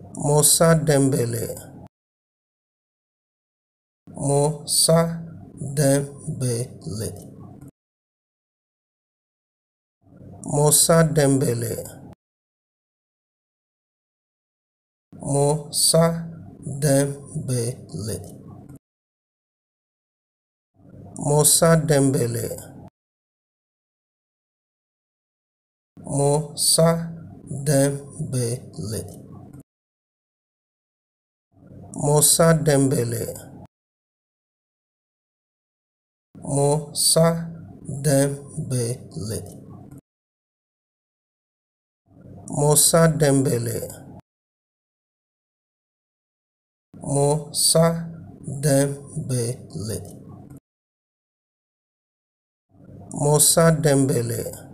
Moussa Dembélé. Moussa Dembélé. Moussa Dembélé. Moussa Dembélé. Moussa Dembélé. Moussa Dembélé. Moussa Dembélé. Moussa Dembélé. Moussa Dembélé. Moussa Dembélé. Moussa Dembélé.